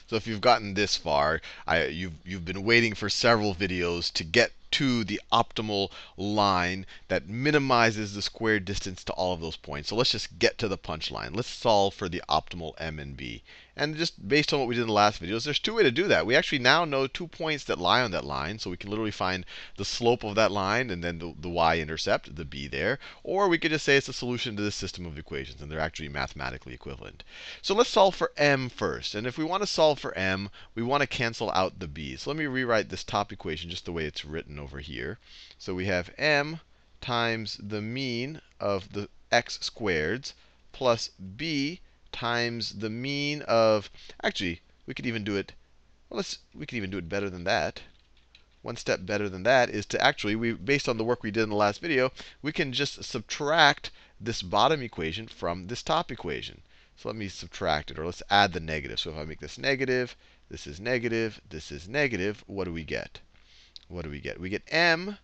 So if you've gotten this far, you've been waiting for several videos to get to the optimal line that minimizes the squared distance to all of those points. So let's just get to the punchline. Let's solve for the optimal m and b. And just based on what we did in the last videos, there's two ways to do that. We actually now know 2 points that lie on that line. So we can literally find the slope of that line and then the y-intercept, the b there. Or we could just say it's a solution to this system of equations, and they're actually mathematically equivalent. So let's solve for m first. And if we want to solve for m, we want to cancel out the b. So let me rewrite this top equation just the way it's written over here. So we have m times the mean of the x squareds plus b times the mean of, actually, we could even do it, well, we could even do it better than that. One step better than that is to actually, based on the work we did in the last video, we can just subtract this bottom equation from this top equation. So let me subtract it, or let's add the negative. So if I make this negative, this is negative, this is negative, what do we get? What do we get? We get m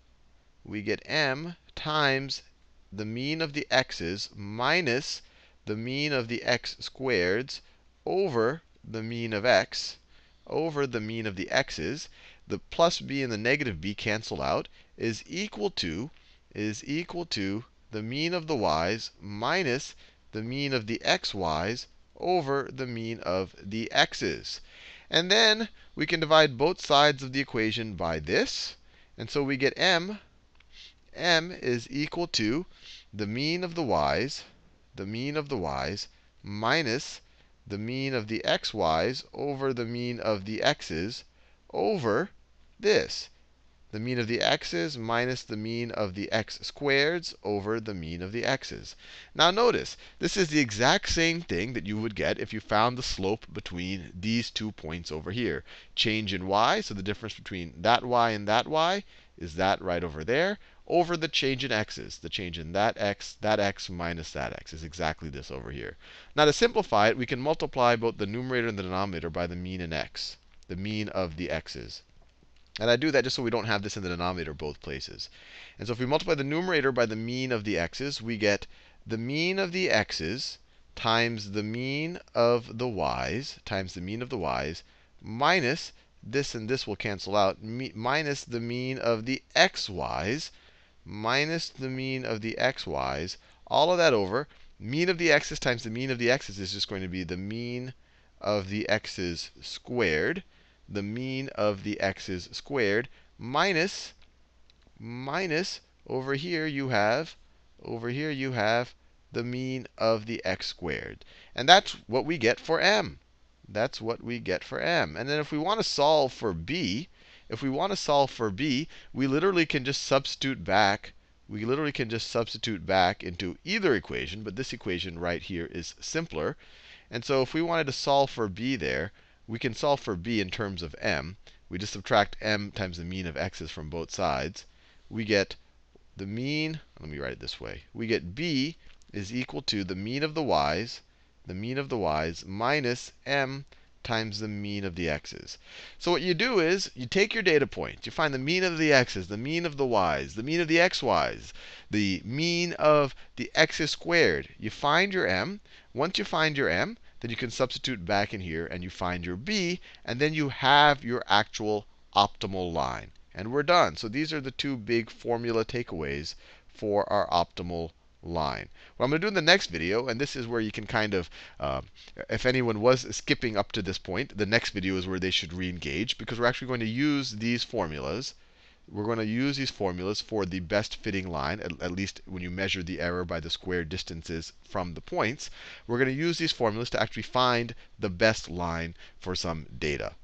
times the mean of the x's minus the mean of the x squareds over the mean of x over the mean of the x's. The plus b and the negative b cancel out, is equal to the mean of the y's minus the mean of the xy's over the mean of the x's. And then we can divide both sides of the equation by this. And so we get m is equal to the mean of the y's minus the mean of the xy's over the mean of the x's over this. The mean of the x's minus the mean of the x squareds over the mean of the x's. Now notice, this is the exact same thing that you would get if you found the slope between these 2 points over here. Change in y, so the difference between that y and that y is that right over there, over the change in x's. The change in that x minus that x is exactly this over here. Now to simplify it, we can multiply both the numerator and the denominator by the mean in x, the mean of the x's. And I do that just so we don't have this in the denominator both places. And so if we multiply the numerator by the mean of the x's, we get the mean of the x's times the mean of the y's minus this and this will cancel out, minus the mean of the xy's all of that over mean of the x's times the mean of the x's is just going to be the mean of the x's squared, the mean of the x's squared, minus over here you have the mean of the x squared. And that's what we get for m. That's what we get for m. And then if we want to solve for b, we literally can just substitute back. Into either equation, but this equation right here is simpler. And so if we wanted to solve for b there, we can solve for b in terms of m. We just subtract m times the mean of x's from both sides. We get the mean, let me write it this way. We get b is equal to the mean of the y's, minus m times the mean of the x's. So what you do is you take your data points. You find the mean of the x's, the mean of the y's, the mean of the xy's, the mean of the x's squared. You find your m. Once you find your m, then you can substitute back in here, and you find your b, and then you have your actual optimal line. And we're done. So these are the 2 big formula takeaways for our optimal line. What I'm going to do in the next video, and this is where you can kind of, if anyone was skipping up to this point, the next video is where they should re-engage, because we're actually going to use these formulas. We're going to use these formulas for the best fitting line, at least when you measure the error by the square distances from the points. We're going to use these formulas to actually find the best line for some data.